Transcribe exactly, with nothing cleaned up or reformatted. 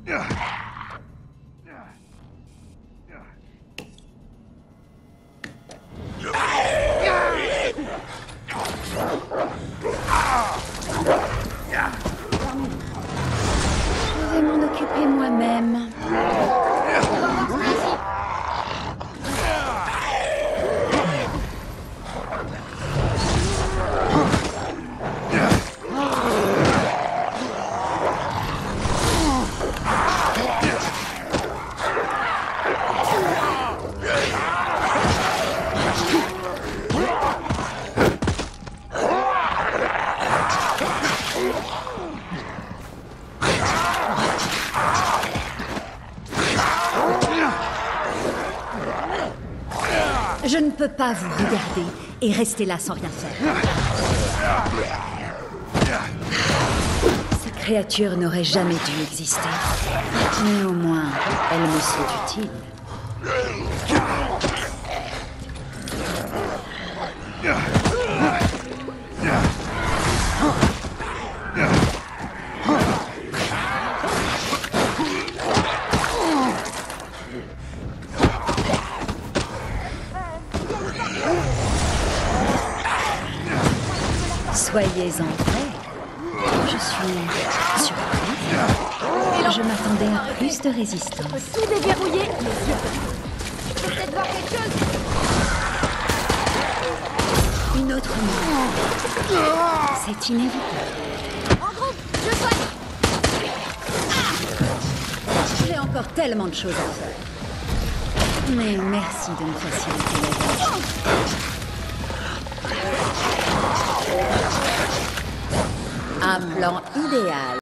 Je vais m'en occuper moi-même. Je ne peux pas vous regarder et rester là sans rien faire. Ces créatures n'auraient jamais dû exister. Mais au moins, elles me sont utiles. Soyez-en prêts. Je suis surprise. Je m'attendais à plus de résistance. Faut tout déverrouiller. Les yeux. Je peux peut-être voir quelque chose. Une autre mort. C'est inévitable. En groupe, je soigne. J'ai encore tellement de choses à faire. Mais merci de me faciliter la tâche. Un plan idéal.